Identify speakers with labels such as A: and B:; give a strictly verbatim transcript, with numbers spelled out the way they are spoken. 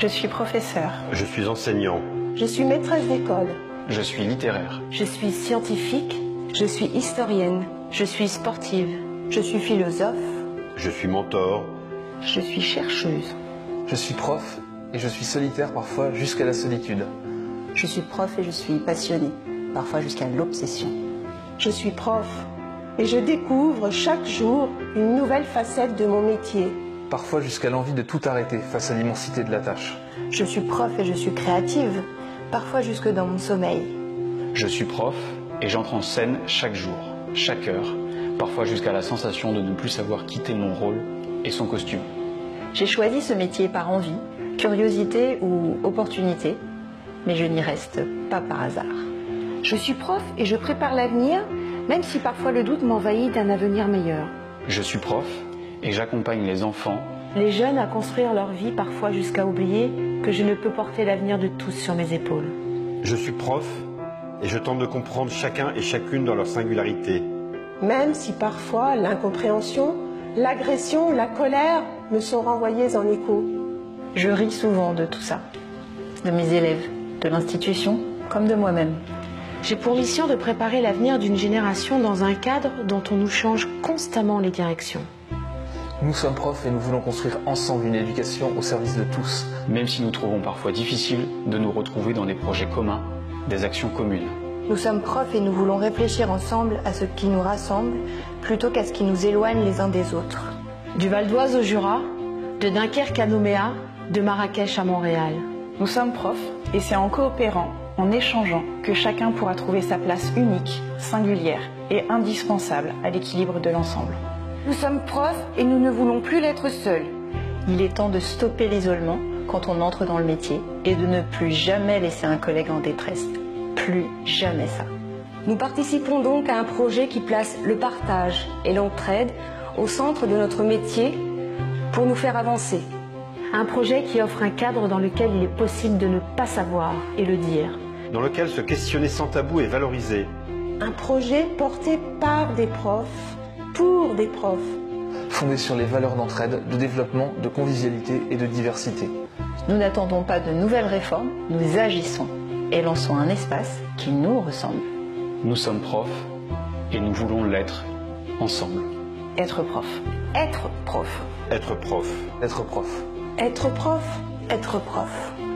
A: Je suis professeur.
B: Je suis enseignant.
C: Je suis maîtresse d'école.
D: Je suis littéraire.
C: Je suis scientifique.
E: Je suis historienne.
C: Je suis sportive. Je suis philosophe.
B: Je suis mentor.
C: Je suis chercheuse.
F: Je suis prof et je suis solitaire parfois jusqu'à la solitude.
E: Je suis prof et je suis passionnée, parfois jusqu'à l'obsession.
C: Je suis prof et je découvre chaque jour une nouvelle facette de mon métier.
F: Parfois jusqu'à l'envie de tout arrêter face à l'immensité de la tâche.
E: Je suis prof et je suis créative, parfois jusque dans mon sommeil.
D: Je suis prof et j'entre en scène chaque jour, chaque heure, parfois jusqu'à la sensation de ne plus savoir quitter mon rôle et son costume.
G: J'ai choisi ce métier par envie, curiosité ou opportunité, mais je n'y reste pas par hasard.
E: Je suis prof et je prépare l'avenir, même si parfois le doute m'envahit d'un avenir meilleur.
D: Je suis prof et j'accompagne les enfants,
C: les jeunes à construire leur vie, parfois jusqu'à oublier que je ne peux porter l'avenir de tous sur mes épaules.
B: Je suis prof et je tente de comprendre chacun et chacune dans leur singularité.
C: Même si parfois l'incompréhension, l'agression, la colère me sont renvoyées en écho.
G: Je ris souvent de tout ça, de mes élèves, de l'institution, comme de moi-même.
C: J'ai pour mission de préparer l'avenir d'une génération dans un cadre dont on nous change constamment les directions.
F: Nous sommes profs et nous voulons construire ensemble une éducation au service de tous.
D: Même si nous trouvons parfois difficile de nous retrouver dans des projets communs, des actions communes.
E: Nous sommes profs et nous voulons réfléchir ensemble à ce qui nous rassemble plutôt qu'à ce qui nous éloigne les uns des autres.
C: Du Val d'Oise au Jura, de Dunkerque à Nouméa, de Marrakech à Montréal.
A: Nous sommes profs et c'est en coopérant, en échangeant, que chacun pourra trouver sa place unique, singulière et indispensable à l'équilibre de l'ensemble.
E: Nous sommes profs et nous ne voulons plus l'être seuls.
G: Il est temps de stopper l'isolement quand on entre dans le métier et de ne plus jamais laisser un collègue en détresse. Plus jamais ça.
E: Nous participons donc à un projet qui place le partage et l'entraide au centre de notre métier pour nous faire avancer.
C: Un projet qui offre un cadre dans lequel il est possible de ne pas savoir et le dire.
B: Dans lequel se questionner sans tabou est valorisé.
C: Un projet porté par des profs, pour des profs.
F: Fondé sur les valeurs d'entraide, de développement, de convivialité et de diversité.
G: Nous n'attendons pas de nouvelles réformes, nous agissons et lançons un espace qui nous ressemble.
D: Nous sommes profs et nous voulons l'être ensemble.
A: Être prof.
C: Être prof.
B: Être prof.
F: Être prof.
C: Être prof. Être prof.